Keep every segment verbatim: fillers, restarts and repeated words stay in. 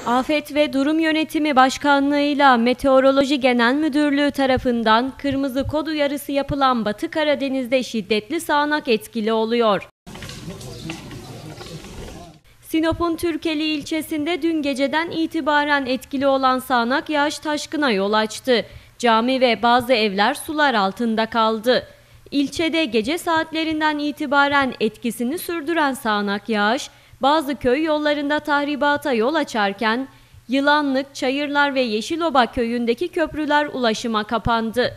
Afet ve Durum Yönetimi Başkanlığı'yla Meteoroloji Genel Müdürlüğü tarafından kırmızı kod uyarısı yapılan Batı Karadeniz'de şiddetli sağanak etkili oluyor. Sinop'un Türkeli ilçesinde dün geceden itibaren etkili olan sağanak yağış taşkına yol açtı. Cami ve bazı evler sular altında kaldı. İlçede gece saatlerinden itibaren etkisini sürdüren sağanak yağış, bazı köy yollarında tahribata yol açarken, Yılanlık, Çayırlar ve Yeşiloba köyündeki köprüler ulaşıma kapandı.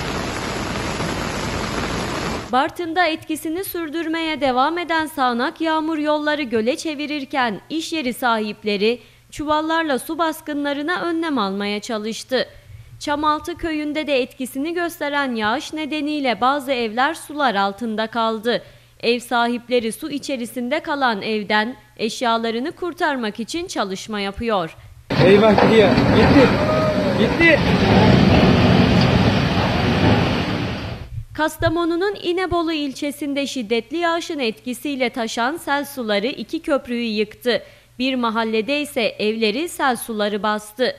Bartın'da etkisini sürdürmeye devam eden sağanak yağmur yolları göle çevirirken iş yeri sahipleri çuvallarla su baskınlarına önlem almaya çalıştı. Çamaltı köyünde de etkisini gösteren yağış nedeniyle bazı evler sular altında kaldı. Ev sahipleri su içerisinde kalan evden eşyalarını kurtarmak için çalışma yapıyor. Eyvah gidiyor. Gitti. Gitti. Kastamonu'nun İnebolu ilçesinde şiddetli yağışın etkisiyle taşan sel suları iki köprüyü yıktı. Bir mahallede ise evleri sel suları bastı.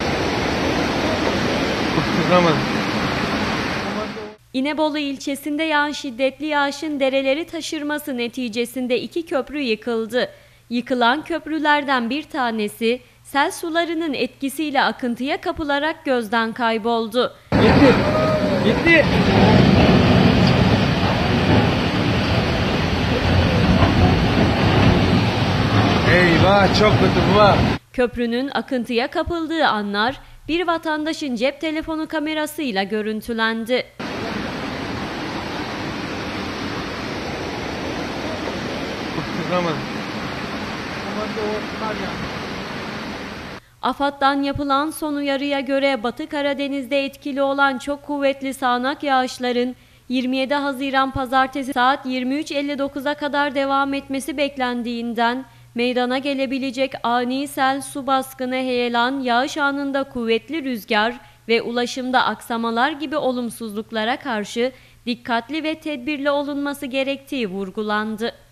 İnebolu ilçesinde yağan şiddetli yağışın dereleri taşırması neticesinde iki köprü yıkıldı. Yıkılan köprülerden bir tanesi sel sularının etkisiyle akıntıya kapılarak gözden kayboldu. Gitti. Gitti. Eyvah, çok kötü bu. Köprünün akıntıya kapıldığı anlar bir vatandaşın cep telefonu kamerasıyla görüntülendi. AFAD'dan yapılan son uyarıya göre Batı Karadeniz'de etkili olan çok kuvvetli sağanak yağışların yirmi yedi Haziran Pazartesi saat yirmi üç elli dokuza kadar devam etmesi beklendiğinden meydana gelebilecek ani sel, su baskını, heyelan, yağış anında kuvvetli rüzgar ve ulaşımda aksamalar gibi olumsuzluklara karşı dikkatli ve tedbirli olunması gerektiği vurgulandı.